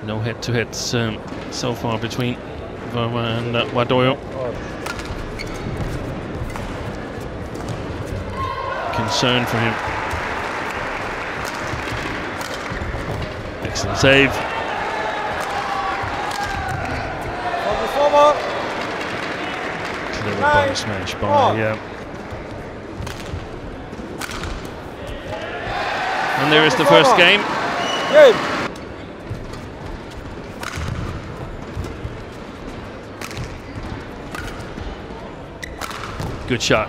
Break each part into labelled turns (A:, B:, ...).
A: No head-to-heads so far between Verma and Wardoio. Concern for him. Excellent save. Clever body smash by. And there is the first game. Good shot.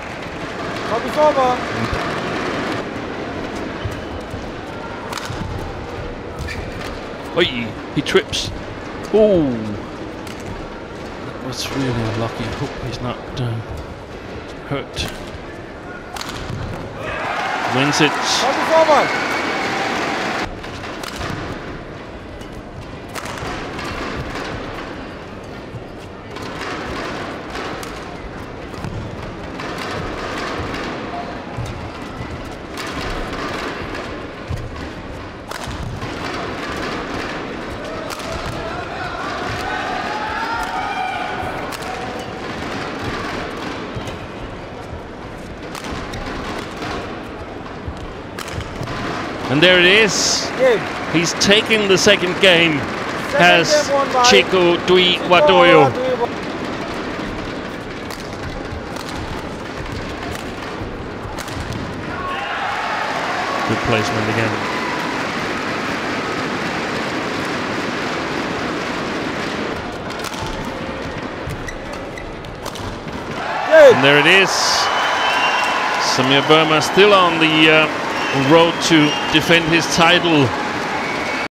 A: Oh, he trips. Oh, that was really unlucky. I hope he's not hurt. Wins it. And there it is. He's taking the second game. Has Chico Wardoio. Good placement again. And there it is. Verma still on the road to defend his title.